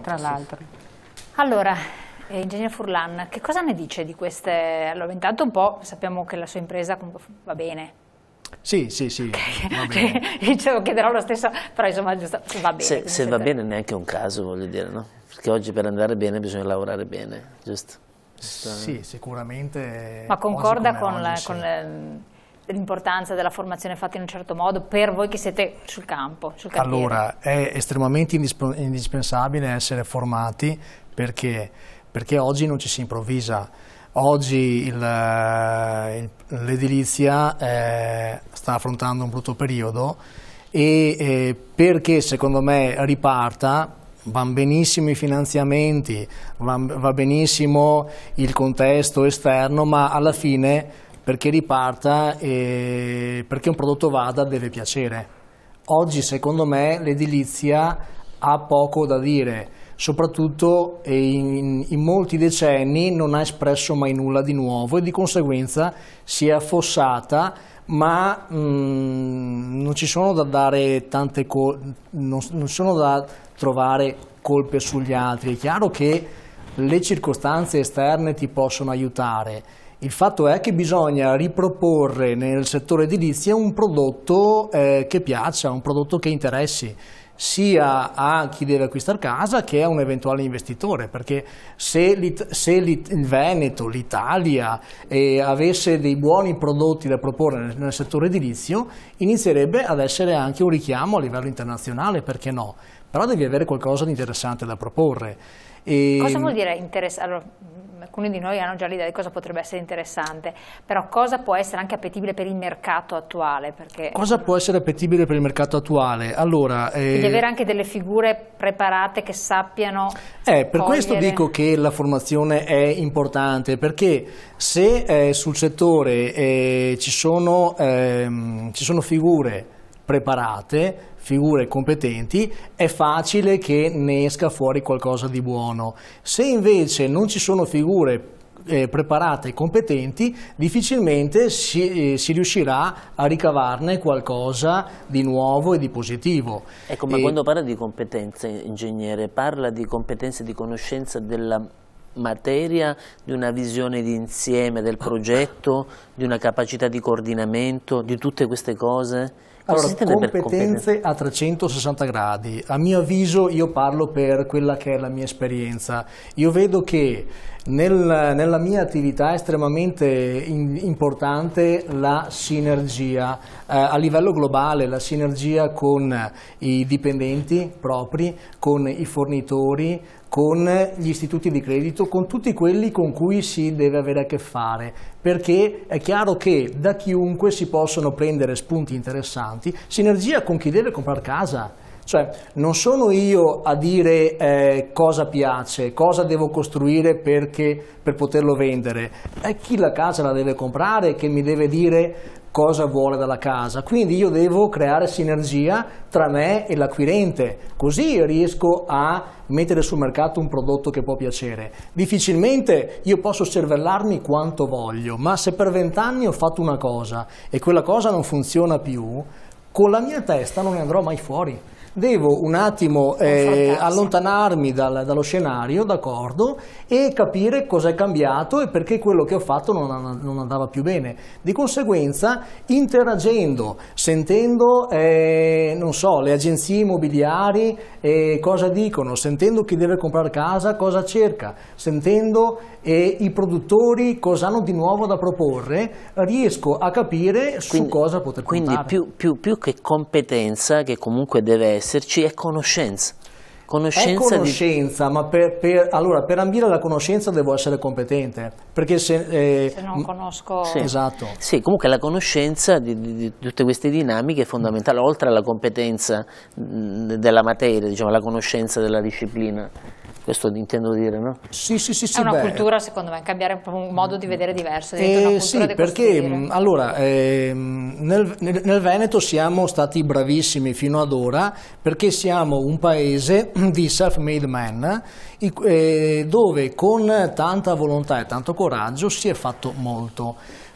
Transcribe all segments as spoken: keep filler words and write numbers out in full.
tra l'altro. Allora, eh, ingegnere Furlan, che cosa ne dice di queste? Allora, intanto un po' sappiamo che la sua impresa comunque va bene. Sì, sì, sì, va bene. Dicevo, chiederò lo stesso, però insomma giusto, va bene. Se, se va bene neanche un caso, voglio dire, no? Perché oggi per andare bene bisogna lavorare bene, giusto? Sì, sicuramente. Ma concorda con, oggi, la, sì. con l'importanza della formazione fatta in un certo modo per voi che siete sul campo, sul cantiere? Allora, è estremamente indispensabile essere formati perché, perché oggi non ci si improvvisa. Oggi l'edilizia eh, sta affrontando un brutto periodo e eh, perché secondo me riparta, vanno benissimo i finanziamenti, va, va benissimo il contesto esterno, ma alla fine perché riparta e perché un prodotto vada deve piacere. Oggi secondo me l'edilizia ha poco da dire. Soprattutto in, in molti decenni non ha espresso mai nulla di nuovo e di conseguenza si è affossata, ma mh, non ci sono da dare tante non, non sono da trovare colpe sugli altri. È chiaro che le circostanze esterne ti possono aiutare. Il fatto è che bisogna riproporre nel settore edilizia un prodotto eh, che piaccia, un prodotto che interessi sia a chi deve acquistare casa che a un eventuale investitore, perché se, se il Veneto, l'Italia eh, avesse dei buoni prodotti da proporre nel, nel settore edilizio, inizierebbe ad essere anche un richiamo a livello internazionale, perché no? Però devi avere qualcosa di interessante da proporre. E... Cosa vuol dire interessante? Allora, alcuni di noi hanno già l'idea di cosa potrebbe essere interessante, però cosa può essere anche appetibile per il mercato attuale? Perché... Cosa può essere appetibile per il mercato attuale? Allora, eh... Devi avere anche delle figure preparate che sappiano eh, Per cogliere... questo dico che la formazione è importante, perché se eh, sul settore eh, ci, sono, ehm, ci sono figure preparate, figure competenti, è facile che ne esca fuori qualcosa di buono. Se invece non ci sono figure eh, preparate e competenti, difficilmente si, eh, si riuscirà a ricavarne qualcosa di nuovo e di positivo. Ecco, ma e... quando parla di competenze, ingegnere, parla di competenze di conoscenza della materia, di una visione di insieme del progetto, di una capacità di coordinamento, di tutte queste cose? Allora, competenze a trecentosessanta gradi. A mio avviso, io parlo per quella che è la mia esperienza. Io vedo che nel, nella mia attività è estremamente in, importante la sinergia eh, a livello globale, la sinergia con i dipendenti propri, con i fornitori, con gli istituti di credito, con tutti quelli con cui si deve avere a che fare, perché è chiaro che da chiunque si possono prendere spunti interessanti, sinergia con chi deve comprare casa. Cioè, non sono io a dire eh, cosa piace, cosa devo costruire perché, per poterlo vendere, è chi la casa la deve comprare che mi deve dire cosa vuole dalla casa, quindi io devo creare sinergia tra me e l'acquirente, così riesco a mettere sul mercato un prodotto che può piacere. Difficilmente io posso cervellarmi quanto voglio, ma se per vent'anni ho fatto una cosa e quella cosa non funziona più, con la mia testa non ne andrò mai fuori. Devo un attimo eh, allontanarmi dal, dallo scenario, d'accordo, e capire cosa è cambiato e perché quello che ho fatto non, non andava più bene. Di conseguenza, interagendo, sentendo, eh, non so, le agenzie immobiliari eh, cosa dicono, sentendo chi deve comprare casa cosa cerca, sentendo eh, i produttori cosa hanno di nuovo da proporre, riesco a capire quindi, su cosa poter quindi puntare. Quindi più, più, più che competenza, che comunque deve essere, esserci è conoscenza. Conoscenza è conoscenza, di... ma per, per, allora, per ambire alla conoscenza devo essere competente, perché se, eh, se non conosco... Sì. Esatto. Sì, comunque la conoscenza di, di, di tutte queste dinamiche è fondamentale, oltre alla competenza della materia, diciamo, la conoscenza della disciplina. Questo intendo dire, no? Sì, sì, sì, sì, è una beh. cultura, secondo me, cambiare un modo di vedere diverso. Eh, una sì, perché allora, eh, nel, nel, nel Veneto siamo stati bravissimi fino ad ora, perché siamo un paese di self-made man, eh, dove con tanta volontà e tanto coraggio si è fatto molto.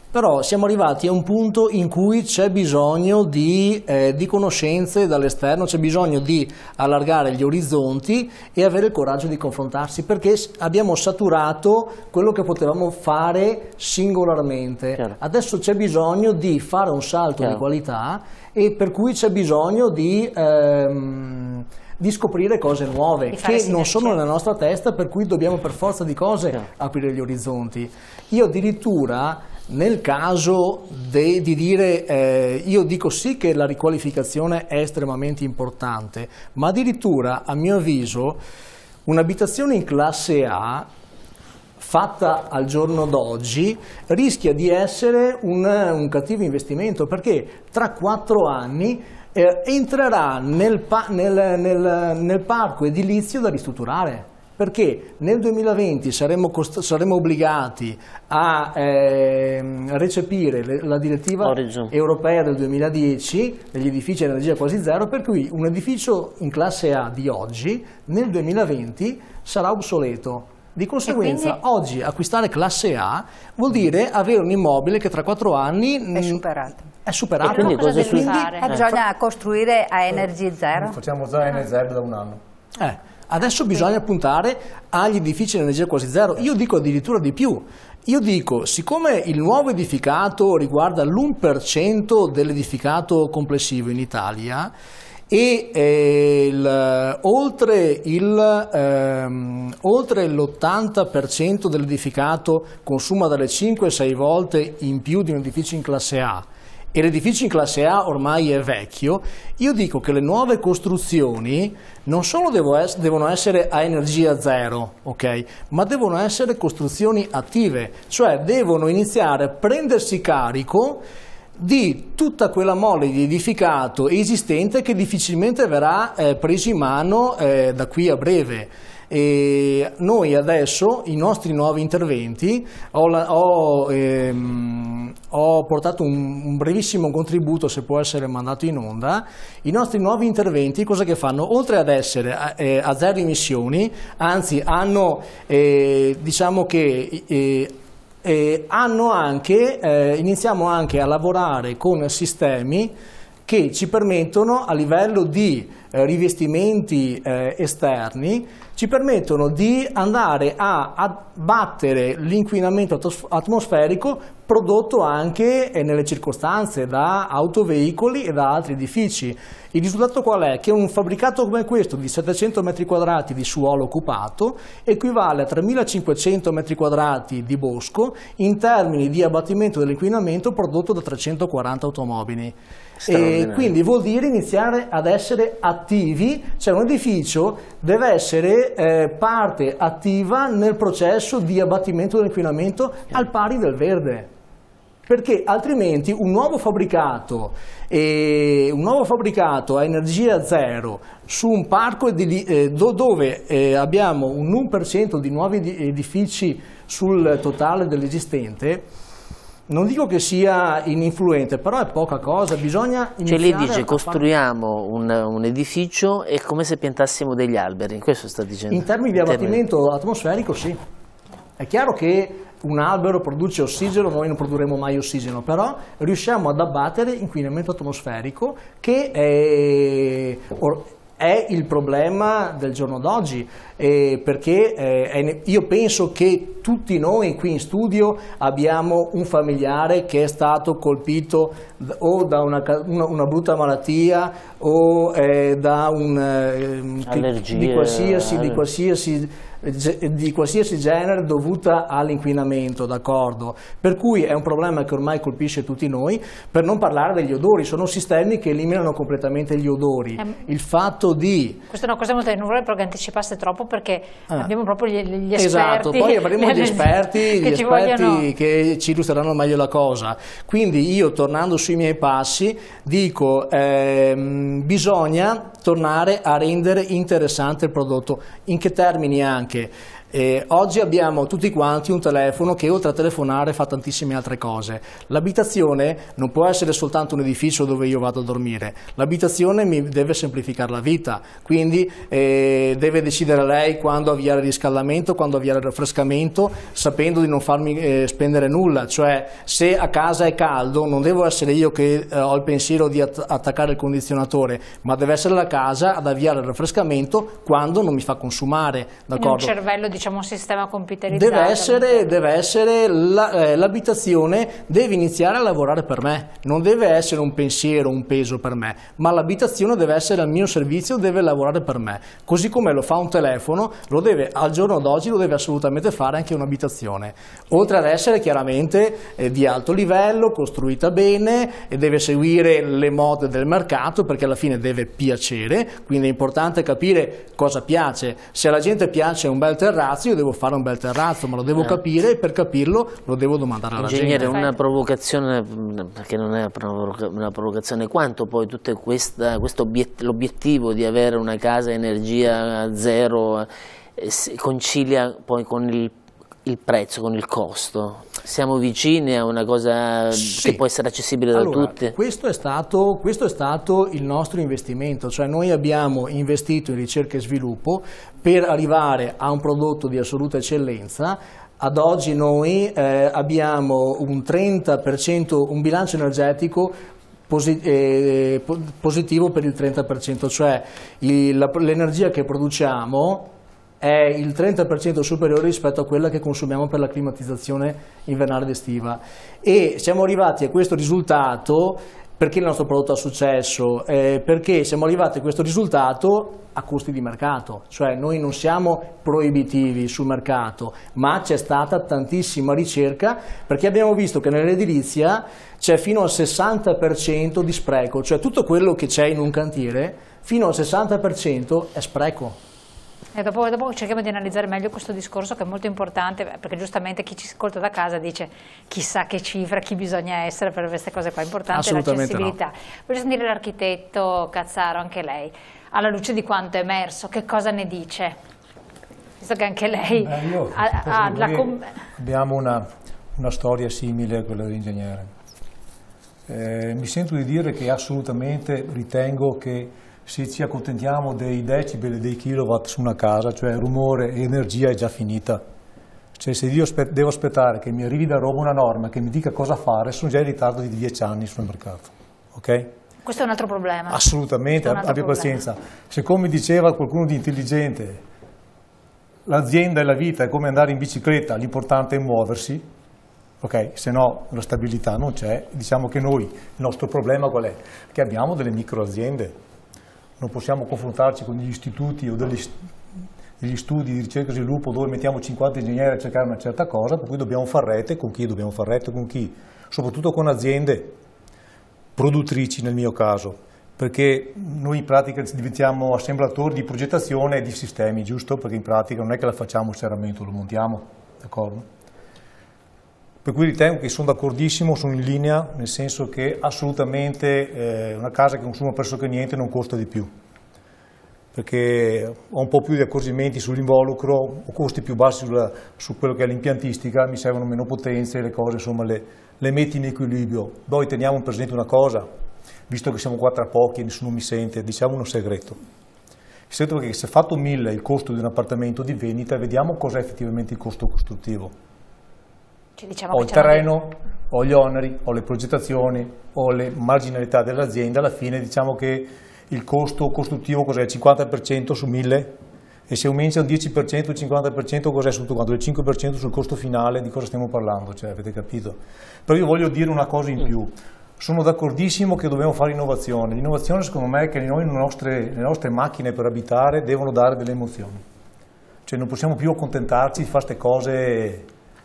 Però siamo arrivati a un punto in cui c'è bisogno di, eh, di conoscenze dall'esterno, c'è bisogno di allargare gli orizzonti e avere il coraggio di confrontarsi, perché abbiamo saturato quello che potevamo fare singolarmente. Chiaro. Adesso c'è bisogno di fare un salto Chiaro. di qualità, e per cui c'è bisogno di... Ehm, di scoprire cose nuove che non sono nella nostra testa, per cui dobbiamo per forza di cose Chiaro. aprire gli orizzonti. Io addirittura nel caso de, di dire, eh, io dico sì che la riqualificazione è estremamente importante, ma addirittura a mio avviso un'abitazione in classe A fatta al giorno d'oggi rischia di essere un, un cattivo investimento, perché tra quattro anni eh, entrerà nel, pa nel, nel, nel parco edilizio da ristrutturare, perché nel duemilaventi saremo, saremo obbligati a eh, recepire le, la direttiva Origin. europea del duemiladieci degli edifici a energia quasi zero, per cui un edificio in classe A di oggi nel duemilaventi sarà obsoleto. Di conseguenza quindi... oggi acquistare classe A vuol dire avere un immobile che tra quattro anni è superato. È superato. E quindi cosa cosa devi quindi, fare? Eh, bisogna costruire a energia zero? Facciamo già N zero da un anno. Eh, adesso bisogna puntare agli edifici di energia quasi zero. Io dico addirittura di più. Io dico, siccome il nuovo edificato riguarda l'uno per cento dell'edificato complessivo in Italia, e eh, il, oltre ehm, l'ottanta per cento dell'edificato consuma dalle cinque a sei volte in più di un edificio in classe A, e l'edificio in classe A ormai è vecchio, io dico che le nuove costruzioni non solo devo es devono essere a energia zero, okay, ma devono essere costruzioni attive, cioè devono iniziare a prendersi carico di tutta quella mole di edificato esistente che difficilmente verrà eh, preso in mano eh, da qui a breve. E noi adesso, i nostri nuovi interventi, ho, la, ho, ehm, ho portato un, un brevissimo contributo, se può essere mandato in onda. I nostri nuovi interventi cosa che fanno? Oltre ad essere a, eh, a zero emissioni, anzi hanno, eh, diciamo che... Eh, E hanno anche, eh, iniziamo anche a lavorare con sistemi che ci permettono, a livello di eh, rivestimenti eh, esterni, ci permettono di andare a abbattere l'inquinamento atmosferico prodotto anche eh, nelle circostanze da autoveicoli e da altri edifici. Il risultato qual è? Che un fabbricato come questo di settecento metri quadrati di suolo occupato equivale a tremilacinquecento metri quadrati di bosco in termini di abbattimento dell'inquinamento prodotto da trecentoquaranta automobili. E quindi vuol dire iniziare ad essere attivi, cioè un edificio deve essere eh, parte attiva nel processo di abbattimento dell'inquinamento al pari del verde. Perché altrimenti un nuovo fabbricato, eh, un nuovo fabbricato a energia zero su un parco di, eh, do, dove eh, abbiamo un uno per cento di nuovi edifici sul totale dell'esistente, non dico che sia ininfluente, però è poca cosa, bisogna iniziare. Cioè lei dice a costruiamo un, un edificio, è come se piantassimo degli alberi, questo sta dicendo? In termini di abbattimento termini... atmosferico sì. È chiaro che un albero produce ossigeno, noi non produrremo mai ossigeno, però riusciamo ad abbattere inquinamento atmosferico che è, è il problema del giorno d'oggi, eh, perché eh, io penso che tutti noi qui in studio abbiamo un familiare che è stato colpito o da una, una, una brutta malattia o eh, da un eh, allergie, di qualsiasi, di qualsiasi di qualsiasi genere dovuta all'inquinamento, d'accordo? Per cui è un problema che ormai colpisce tutti noi, per non parlare degli odori, sono sistemi che eliminano completamente gli odori. Eh, il fatto di... Questa è una cosa molto, non vorrei proprio che anticipasse troppo perché ah. abbiamo proprio gli, gli esperti. Esatto, poi avremo gli esperti, gli che, esperti ci vogliono... che ci illustreranno meglio la cosa. Quindi io, tornando sui miei passi, dico ehm, bisogna tornare a rendere interessante il prodotto. In che termini anche? Eh, oggi abbiamo tutti quanti un telefono che oltre a telefonare fa tantissime altre cose. L'abitazione non può essere soltanto un edificio dove io vado a dormire, l'abitazione mi deve semplificare la vita, quindi eh, deve decidere lei quando avviare il riscaldamento, quando avviare il raffrescamento, sapendo di non farmi eh, spendere nulla, cioè se a casa è caldo non devo essere io che eh, ho il pensiero di att attaccare il condizionatore, ma deve essere la casa ad avviare il raffrescamento quando non mi fa consumare, d'accordo? Un cervello, diciamo un sistema computerizzato. Deve essere, deve essere l'abitazione, eh, deve iniziare a lavorare per me, non deve essere un pensiero, un peso per me, ma l'abitazione deve essere al mio servizio, deve lavorare per me, così come lo fa un telefono, lo deve, al giorno d'oggi lo deve assolutamente fare anche un'abitazione, oltre ad essere chiaramente eh, di alto livello, costruita bene e deve seguire le mode del mercato, perché alla fine deve piacere, quindi è importante capire cosa piace. Se alla gente piace un bel terrazzo, io devo fare un bel terrazzo, ma lo devo capire, e per capirlo lo devo domandare alla gente. Ingegnere, una provocazione, perché non è una provocazione, quanto poi tutto questo l'obiettivo di avere una casa a energia zero eh, concilia poi con il, il prezzo, con il costo? Siamo vicini a una cosa sì, che può essere accessibile da allora, tutti? Questo è, stato, questo è stato il nostro investimento, cioè noi abbiamo investito in ricerca e sviluppo per arrivare a un prodotto di assoluta eccellenza. Ad oggi noi eh, abbiamo un trenta per cento, un bilancio energetico Posit eh, positivo per il trenta per cento, cioè l'energia che produciamo è il trenta per cento superiore rispetto a quella che consumiamo per la climatizzazione invernale ed estiva, e siamo arrivati a questo risultato perché il nostro prodotto ha successo, eh, perché siamo arrivati a questo risultato a costi di mercato, cioè noi non siamo proibitivi sul mercato, ma c'è stata tantissima ricerca, perché abbiamo visto che nell'edilizia c'è fino al sessanta per cento di spreco, cioè tutto quello che c'è in un cantiere fino al sessanta per cento è spreco. E dopo, dopo cerchiamo di analizzare meglio questo discorso, che è molto importante, perché giustamente chi ci ascolta da casa dice chissà che cifra, chi bisogna essere per queste cose qua, importante l'accessibilità. No. Voglio sentire l'architetto Cazzaro, anche lei, alla luce di quanto è emerso, che cosa ne dice? Visto che anche lei Beh, io, ha, ha la abbiamo una, una storia simile a quella dell'ingegnere. Eh, mi sento di dire che assolutamente ritengo che se ci accontentiamo dei decibel e dei kilowatt su una casa, cioè rumore e energia, è già finita. Cioè se io aspe- devo aspettare che mi arrivi da Roma una norma che mi dica cosa fare, sono già in ritardo di dieci anni sul mercato. Ok? Questo è un altro problema. Assolutamente, abbia pazienza. Se, come diceva qualcuno di intelligente, l'azienda e la vita è come andare in bicicletta, l'importante è muoversi, ok? Se no la stabilità non c'è. Diciamo che noi, il nostro problema qual è? Che abbiamo delle microaziende. Non possiamo confrontarci con gli istituti o degli, degli studi di ricerca e sviluppo dove mettiamo cinquanta ingegneri a cercare una certa cosa, per cui dobbiamo far rete. Con chi dobbiamo far rete? Con chi? Soprattutto con aziende produttrici nel mio caso, perché noi in pratica diventiamo assemblatori di progettazione e di sistemi, giusto? Perché in pratica non è che la facciamo il serramento, lo montiamo, d'accordo? Per cui ritengo che sono d'accordissimo, sono in linea, nel senso che assolutamente eh, una casa che consuma pressoché niente non costa di più, perché ho un po' più di accorgimenti sull'involucro, ho costi più bassi sulla, su quello che è l'impiantistica, mi servono meno potenze, le cose insomma le, le metti in equilibrio. Poi teniamo presente una cosa, visto che siamo qua tra pochi e nessuno mi sente, diciamo un segreto. Il segreto è che se fatto mille il costo di un appartamento di vendita, vediamo cos'è effettivamente il costo costruttivo. Diciamo ho il terreno, dei... ho gli oneri, ho le progettazioni, ho le marginalità dell'azienda, alla fine diciamo che il costo costruttivo cos'è? Il cinquanta per cento su mille, e se aumenta il dieci per cento, il cinquanta per cento cos'è su tutto quanto? Il cinque per cento sul costo finale, di cosa stiamo parlando? Cioè, avete capito? Però io voglio dire una cosa in più, sono d'accordissimo che dobbiamo fare innovazione, l'innovazione secondo me è che noi le nostre, le nostre macchine per abitare devono dare delle emozioni, cioè non possiamo più accontentarci di fare queste cose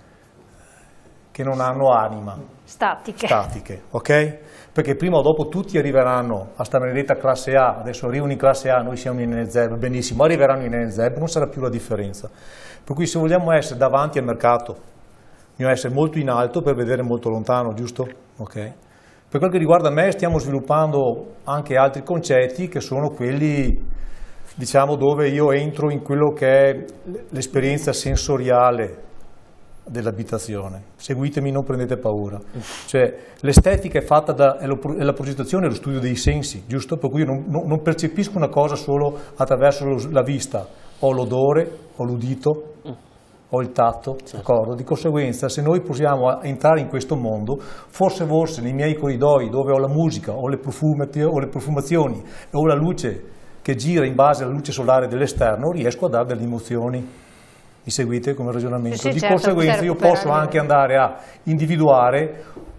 che non hanno anima. Statiche. Statiche, ok? Perché prima o dopo tutti arriveranno a sta maledetta classe A, adesso arrivano in classe A, noi siamo in N Z E B, benissimo, arriveranno in N Z E B, non sarà più la differenza. Per cui se vogliamo essere davanti al mercato, bisogna essere molto in alto per vedere molto lontano, giusto? Ok? Per quel che riguarda me stiamo sviluppando anche altri concetti che sono quelli diciamo, dove io entro in quello che è l'esperienza sensoriale dell'abitazione. Seguitemi, non prendete paura. Cioè, l'estetica è fatta da è, lo, è la progettazione e lo studio dei sensi, giusto? Per cui io non, non, non percepisco una cosa solo attraverso lo, la vista, ho l'odore, ho l'udito, ho il tatto, d'accordo? Di conseguenza, se noi possiamo entrare in questo mondo, forse forse nei miei corridoi dove ho la musica, ho le, o le profumazioni, ho la luce che gira in base alla luce solare dell'esterno, riesco a dare delle emozioni. Mi seguite come ragionamento? Sì, di certo, conseguenza io posso anche andare a individuare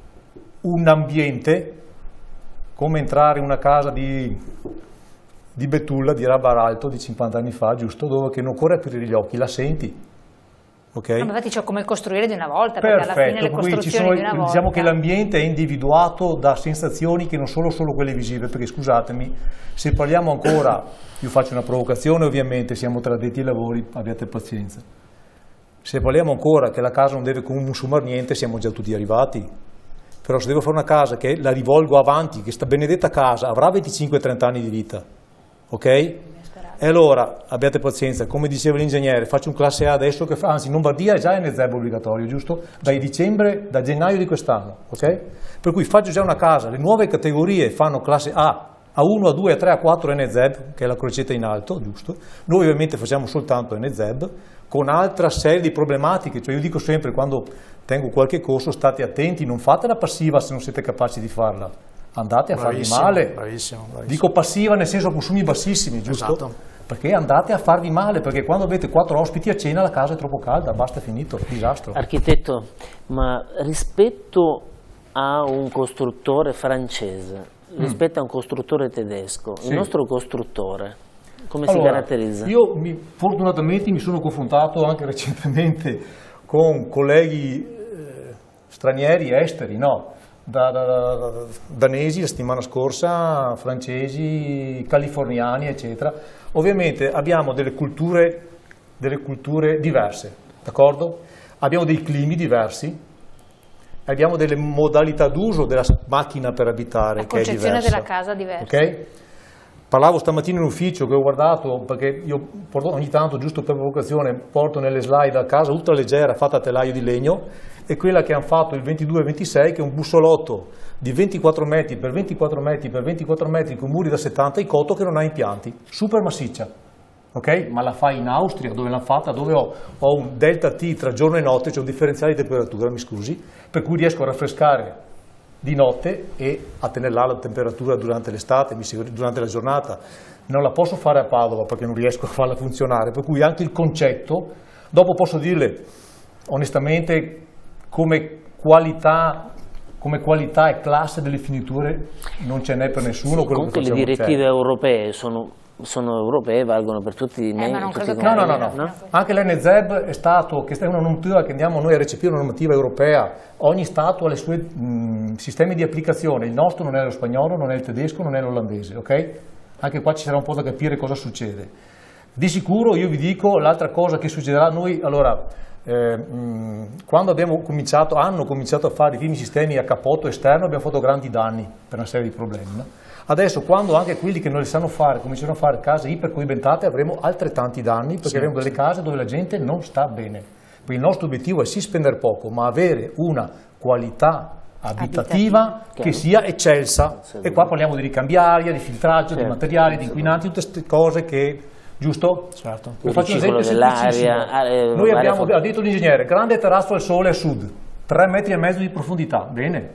un ambiente, come entrare in una casa di, di Betulla, di Rabaralto, di cinquanta anni fa, giusto? Dove che non occorre aprire gli occhi, la senti. Okay? No, infatti c'è come costruire di una volta, Perfetto, perché alla fine le costruzioni sono, di una volta. Diciamo che l'ambiente è individuato da sensazioni che non sono solo quelle visive, perché scusatemi, se parliamo ancora, io faccio una provocazione ovviamente, siamo tra addetti ai lavori, abbiate pazienza. Se parliamo ancora che la casa non deve consumare niente, siamo già tutti arrivati. Però se devo fare una casa che la rivolgo avanti, che sta benedetta casa avrà venticinque trenta anni di vita, ok? E allora, abbiate pazienza, come diceva l'ingegnere, faccio un classe A adesso, che fa, anzi in Lombardia è già N Z E B obbligatorio, giusto? Dai dicembre, da gennaio di quest'anno, ok? Per cui faccio già una casa, le nuove categorie fanno classe A, A uno, A due, A tre, A quattro N Z E B, che è la crocetta in alto, giusto? Noi ovviamente facciamo soltanto N Z E B, con altra serie di problematiche, cioè io dico sempre quando tengo qualche corso, state attenti, non fate la passiva se non siete capaci di farla. Andate a farvi male, bravissimo, bravissimo. Dico passiva nel senso consumi bassissimi, giusto? Esatto. Perché andate a farvi male, perché quando avete quattro ospiti a cena la casa è troppo calda, basta, è finito, disastro. Architetto, ma rispetto a un costruttore francese, mm. rispetto a un costruttore tedesco, sì. il nostro costruttore come allora, si caratterizza? Io mi, fortunatamente mi sono confrontato anche recentemente con colleghi eh, stranieri, esteri, no? Da, da, da, danesi la settimana scorsa, francesi, californiani, eccetera. Ovviamente abbiamo delle culture, delle culture diverse, d'accordo? Abbiamo dei climi diversi, abbiamo delle modalità d'uso della macchina per abitare la che è diversa. La concezione della casa diversa. Okay? Parlavo stamattina in ufficio che ho guardato, perché io porto, ogni tanto, giusto per provocazione, porto nelle slide a casa ultra leggera fatta a telaio di legno, e quella che hanno fatto il ventidue ventisei, che è un bussolotto di ventiquattro metri per ventiquattro metri per ventiquattro metri con muri da settanta in coto che non ha impianti, super massiccia, ok? Ma la fai in Austria, dove l'hanno fatta, dove ho, ho un delta T tra giorno e notte, c'è un differenziale di temperatura, mi scusi, per cui riesco a raffrescare di notte e a tenere là la temperatura durante l'estate, durante la giornata. Non la posso fare a Padova perché non riesco a farla funzionare, per cui anche il concetto, dopo posso dirle onestamente come qualità, come qualità e classe delle finiture non ce n'è per nessuno. Sì, comunque le direttive c'è. europee sono, sono europee, valgono per tutti i eh, ma non tutti i no, no, no, no, no. Anche l'N Z E B è stato, che è una normativa che andiamo noi a recepire, una normativa europea. Ogni Stato ha i suoi mh, sistemi di applicazione, il nostro non è lo spagnolo, non è il tedesco, non è l'olandese, ok? Anche qua ci sarà un po' da capire cosa succede. Di sicuro io vi dico l'altra cosa che succederà a noi, allora, Eh, mh, quando abbiamo cominciato, hanno cominciato a fare i primi sistemi a cappotto esterno abbiamo fatto grandi danni per una serie di problemi. No? Adesso quando anche quelli che non le sanno fare cominciano a fare case ipercoibentate avremo altrettanti danni perché sì, avremo delle case dove la gente non sta bene. Quindi il nostro obiettivo è sì spendere poco ma avere una qualità abitativa che Chiaro. sia eccelsa. E qua parliamo di ricambiaria, di filtraggio, certo, di materiali, di inquinanti, tutte queste cose che... Giusto? Certo. Vi faccio un esempio semplicissimo. Eh, Noi abbiamo, ha detto l'ingegnere, grande terrazzo al sole a sud, tre metri e mezzo di profondità, bene.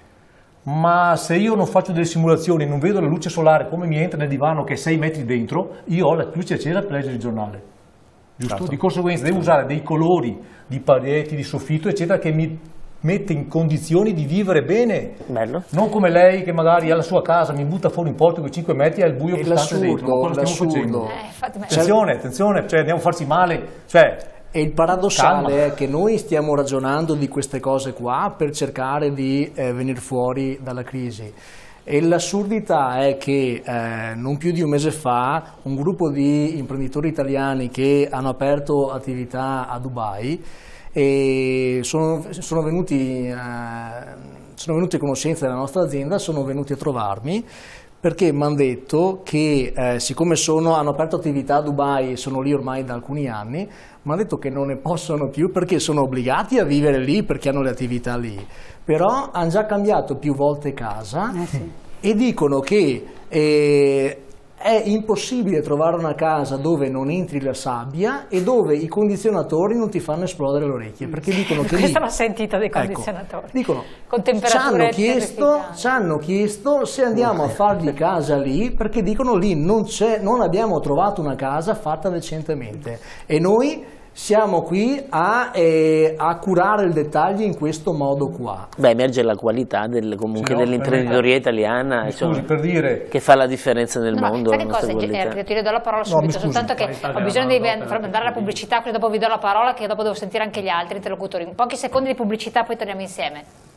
Ma se io non faccio delle simulazioni, non vedo la luce solare come mi entra nel divano che è sei metri dentro, io ho la luce accesa per leggere il giornale. Giusto? Certo. Di conseguenza devo usare dei colori di pareti, di soffitto, eccetera, che mi mette in condizioni di vivere bene. Bello. Non come lei che magari alla sua casa mi butta fuori in portico cinque metri e ha il buio costante dentro. Cosa stiamo facendo? Eh, infatti, attenzione, attenzione, cioè andiamo a farsi male. Cioè, e il paradossale calma. È che noi stiamo ragionando di queste cose qua per cercare di eh, venire fuori dalla crisi. E l'assurdità è che eh, non più di un mese fa un gruppo di imprenditori italiani che hanno aperto attività a Dubai e sono, sono, venuti, eh, sono venuti a conoscenza della nostra azienda, sono venuti a trovarmi perché mi hanno detto che eh, siccome sono, hanno aperto attività a Dubai e sono lì ormai da alcuni anni, mi hanno detto che non ne possono più perché sono obbligati a vivere lì perché hanno le attività lì, però hanno già cambiato più volte casa Eh sì. e dicono che eh, è impossibile trovare una casa dove non entri la sabbia e dove i condizionatori non ti fanno esplodere le orecchie, perché dicono che Questa lì, l'ho sentita dei ecco, condizionatori. dicono, con ci hanno, temperature chiesto, terrificanti. ci hanno chiesto se andiamo a fargli casa lì, perché dicono lì non, c'è, non abbiamo trovato una casa fatta decentemente e noi siamo qui a, eh, a curare il dettaglio in questo modo qua. Beh, emerge la qualità del, comunque Sì, no, dell'imprenditoria italiana, Mi insomma, scusi, per dire... che fa la differenza nel No, mondo. sai la che nostra cosa? qualità. Eh, ti ridò la parola No, subito, mi scusi, soltanto che vai, ho bisogno di andare alla pubblicità, così dopo vi do la parola che dopo devo sentire anche gli altri interlocutori. In pochi secondi di pubblicità poi torniamo insieme.